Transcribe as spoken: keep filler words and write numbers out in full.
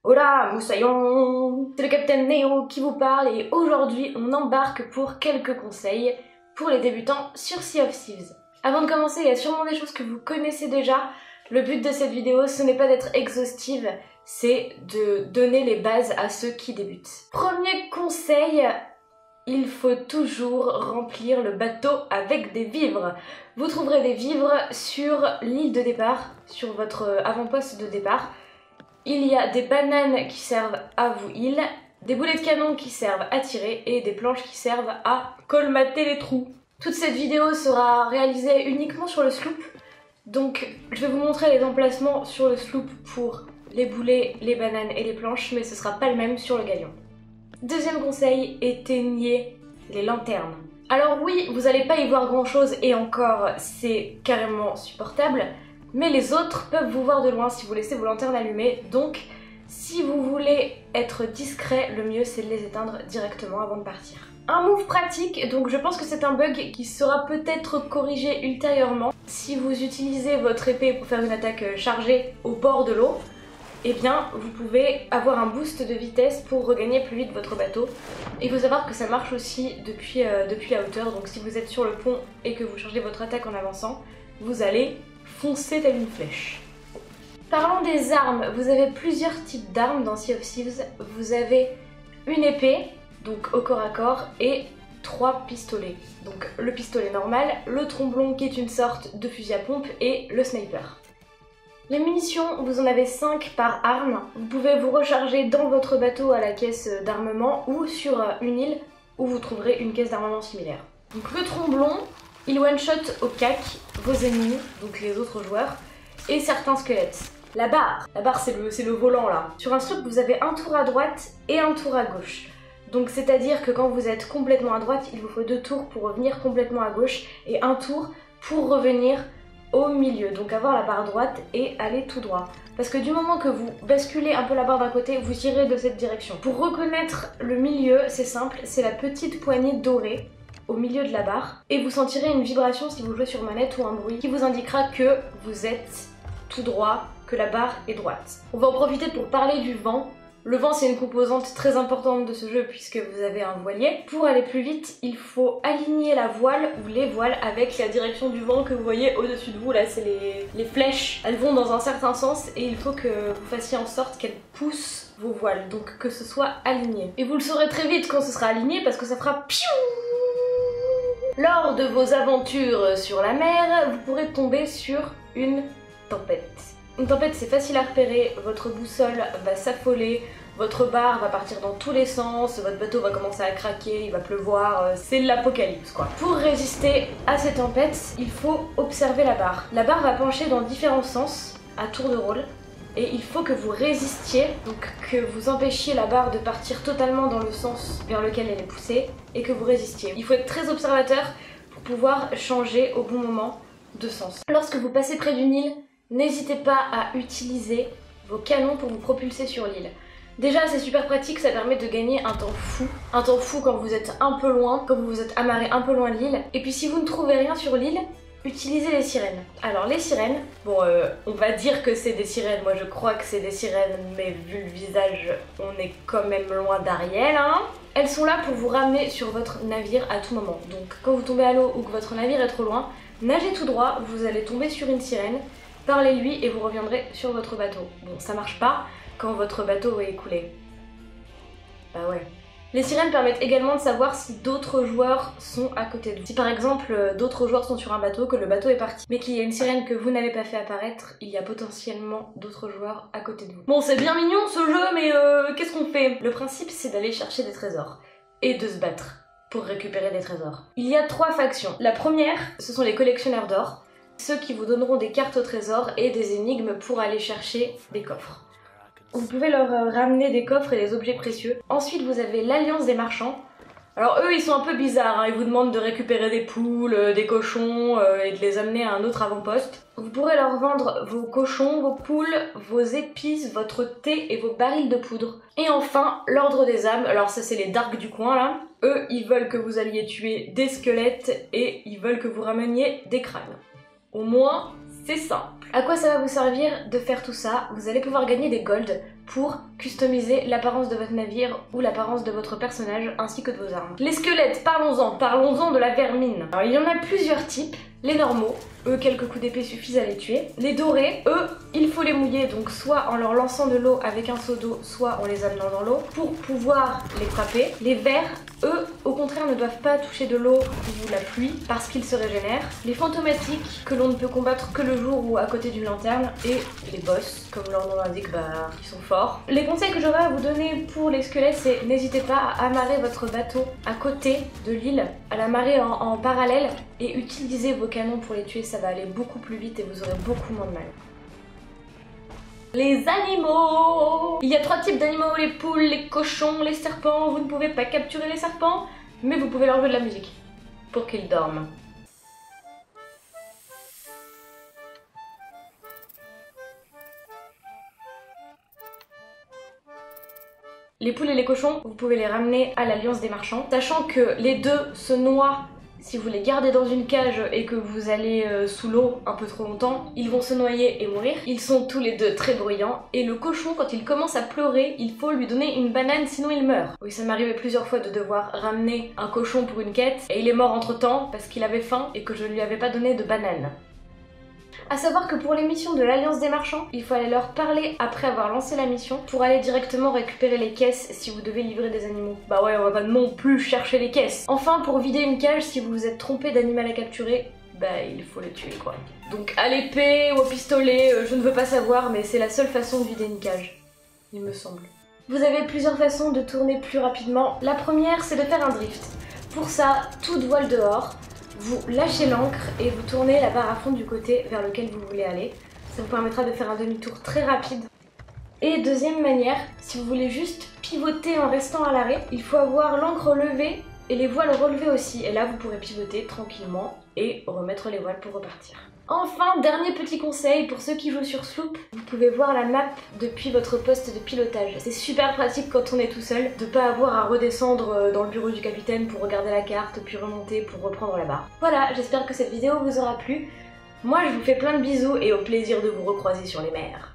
Hola moussaillon, c'est le Capitaine Neo qui vous parle et aujourd'hui on embarque pour quelques conseils pour les débutants sur Sea of Thieves. Avant de commencer, il y a sûrement des choses que vous connaissez déjà. Le but de cette vidéo, ce n'est pas d'être exhaustive, c'est de donner les bases à ceux qui débutent. Premier conseil, il faut toujours remplir le bateau avec des vivres. Vous trouverez des vivres sur l'île de départ, sur votre avant-poste de départ. Il y a des bananes qui servent à vous heal, des boulets de canon qui servent à tirer et des planches qui servent à colmater les trous. Toute cette vidéo sera réalisée uniquement sur le sloop, donc je vais vous montrer les emplacements sur le sloop pour les boulets, les bananes et les planches, mais ce sera pas le même sur le galion. Deuxième conseil, éteignez les lanternes. Alors oui, vous n'allez pas y voir grand chose et encore c'est carrément supportable, mais les autres peuvent vous voir de loin si vous laissez vos lanternes allumées, donc si vous voulez être discret, le mieux c'est de les éteindre directement avant de partir. Un move pratique, donc je pense que c'est un bug qui sera peut-être corrigé ultérieurement. Si vous utilisez votre épée pour faire une attaque chargée au bord de l'eau, eh bien vous pouvez avoir un boost de vitesse pour regagner plus vite votre bateau. Il faut savoir que ça marche aussi depuis, euh, depuis la hauteur, donc si vous êtes sur le pont et que vous chargez votre attaque en avançant, vous allez foncer telle une flèche. Parlons des armes, vous avez plusieurs types d'armes dans Sea of Thieves. Vous avez une épée, donc au corps à corps, et trois pistolets. Donc le pistolet normal, le tromblon qui est une sorte de fusil à pompe et le sniper. Les munitions, vous en avez cinq par arme. Vous pouvez vous recharger dans votre bateau à la caisse d'armement ou sur une île où vous trouverez une caisse d'armement similaire. Donc le tromblon, il one-shot au cac vos ennemis, donc les autres joueurs, et certains squelettes. La barre, la barre c'est le, c'est le volant là. Sur un sloop, vous avez un tour à droite et un tour à gauche. Donc c'est à dire que quand vous êtes complètement à droite, il vous faut deux tours pour revenir complètement à gauche et un tour pour revenir au milieu. Donc avoir la barre droite et aller tout droit. Parce que du moment que vous basculez un peu la barre d'un côté, vous irez de cette direction. Pour reconnaître le milieu, c'est simple, c'est la petite poignée dorée au milieu de la barre et vous sentirez une vibration si vous jouez sur manette ou un bruit qui vous indiquera que vous êtes tout droit, que la barre est droite. On va en profiter pour parler du vent. Le vent c'est une composante très importante de ce jeu puisque vous avez un voilier. Pour aller plus vite, il faut aligner la voile ou les voiles avec la direction du vent que vous voyez au-dessus de vous. Là c'est les, les flèches, elles vont dans un certain sens et il faut que vous fassiez en sorte qu'elles poussent vos voiles, donc que ce soit aligné. Et vous le saurez très vite quand ce sera aligné parce que ça fera piou. Lors de vos aventures sur la mer, vous pourrez tomber sur une tempête. Une tempête c'est facile à repérer, votre boussole va s'affoler, votre barre va partir dans tous les sens, votre bateau va commencer à craquer, il va pleuvoir, c'est l'apocalypse quoi. Pour résister à ces tempêtes, il faut observer la barre. La barre va pencher dans différents sens à tour de rôle. Et il faut que vous résistiez, donc que vous empêchiez la barre de partir totalement dans le sens vers lequel elle est poussée et que vous résistiez. Il faut être très observateur pour pouvoir changer au bon moment de sens. Lorsque vous passez près d'une île, n'hésitez pas à utiliser vos canons pour vous propulser sur l'île. Déjà c'est super pratique, ça permet de gagner un temps fou. Un temps fou quand vous êtes un peu loin, quand vous vous êtes amarré un peu loin de l'île. Et puis si vous ne trouvez rien sur l'île, utilisez les sirènes. Alors les sirènes, bon euh, on va dire que c'est des sirènes, moi je crois que c'est des sirènes, mais vu le visage, on est quand même loin d'Ariel, hein. Elles sont là pour vous ramener sur votre navire à tout moment. Donc quand vous tombez à l'eau ou que votre navire est trop loin, nagez tout droit, vous allez tomber sur une sirène, parlez-lui et vous reviendrez sur votre bateau. Bon ça marche pas quand votre bateau est écoulé. Bah ouais. Les sirènes permettent également de savoir si d'autres joueurs sont à côté de vous. Si par exemple d'autres joueurs sont sur un bateau, que le bateau est parti, mais qu'il y a une sirène que vous n'avez pas fait apparaître, il y a potentiellement d'autres joueurs à côté de vous. Bon c'est bien mignon ce jeu, mais euh, qu'est-ce qu'on fait? Le principe c'est d'aller chercher des trésors et de se battre pour récupérer des trésors. Il y a trois factions. La première, ce sont les collectionneurs d'or, ceux qui vous donneront des cartes au trésor et des énigmes pour aller chercher des coffres. Vous pouvez leur ramener des coffres et des objets précieux. Ensuite, vous avez l'Alliance des marchands. Alors eux, ils sont un peu bizarres, hein. Ils vous demandent de récupérer des poules, euh, des cochons euh, et de les amener à un autre avant-poste. Vous pourrez leur vendre vos cochons, vos poules, vos épices, votre thé et vos barils de poudre. Et enfin, l'Ordre des âmes. Alors ça, c'est les darks du coin, là. Eux, ils veulent que vous alliez tuer des squelettes et ils veulent que vous rameniez des crânes. Au moins, c'est simple. À quoi ça va vous servir de faire tout ça? Vous allez pouvoir gagner des golds pour customiser l'apparence de votre navire ou l'apparence de votre personnage ainsi que de vos armes. Les squelettes, parlons-en, parlons-en de la vermine. Alors il y en a plusieurs types. Les normaux, eux quelques coups d'épée suffisent à les tuer. Les dorés, eux, il faut les mouiller, donc soit en leur lançant de l'eau avec un seau d'eau, soit en les amenant dans l'eau pour pouvoir les frapper. Les verts, eux, au contraire, ne doivent pas toucher de l'eau ou la pluie parce qu'ils se régénèrent. Les fantomatiques, que l'on ne peut combattre que le jour ou à côté d'une lanterne. Et les boss, comme leur nom l'indique, bah, ils sont forts. Les conseils que j'aurais à vous donner pour les squelettes, c'est n'hésitez pas à amarrer votre bateau à côté de l'île, à l'amarrer en, en parallèle et utilisez vos canons pour les tuer, ça va aller beaucoup plus vite et vous aurez beaucoup moins de mal. Les animaux! Il y a trois types d'animaux, les poules, les cochons, les serpents. Vous ne pouvez pas capturer les serpents, mais vous pouvez leur jouer de la musique pour qu'ils dorment. Les poules et les cochons, vous pouvez les ramener à l'Alliance des Marchands, sachant que les deux se noient. Si vous les gardez dans une cage et que vous allez euh, sous l'eau un peu trop longtemps, ils vont se noyer et mourir. Ils sont tous les deux très bruyants. Et le cochon, quand il commence à pleurer, il faut lui donner une banane, sinon il meurt. Oui, ça m'est arrivé plusieurs fois de devoir ramener un cochon pour une quête, et il est mort entre temps parce qu'il avait faim et que je ne lui avais pas donné de banane. A savoir que pour les missions de l'Alliance des Marchands, il faut aller leur parler après avoir lancé la mission pour aller directement récupérer les caisses si vous devez livrer des animaux. Bah ouais, on va pas non plus chercher les caisses. Enfin, pour vider une cage, si vous vous êtes trompé d'animal à capturer, bah il faut le tuer quoi. Donc à l'épée ou au pistolet, euh, je ne veux pas savoir, mais c'est la seule façon de vider une cage, il me semble. Vous avez plusieurs façons de tourner plus rapidement. La première, c'est de faire un drift. Pour ça, toute voile dehors. Vous lâchez l'ancre et vous tournez la barre à fond du côté vers lequel vous voulez aller. Ça vous permettra de faire un demi-tour très rapide. Et deuxième manière, si vous voulez juste pivoter en restant à l'arrêt, il faut avoir l'ancre levée et les voiles relevées aussi. Et là, vous pourrez pivoter tranquillement et remettre les voiles pour repartir. Enfin, dernier petit conseil pour ceux qui jouent sur sloop, vous pouvez voir la map depuis votre poste de pilotage. C'est super pratique quand on est tout seul de pas avoir à redescendre dans le bureau du capitaine pour regarder la carte puis remonter pour reprendre la barre. Voilà, j'espère que cette vidéo vous aura plu. Moi je vous fais plein de bisous et au plaisir de vous recroiser sur les mers.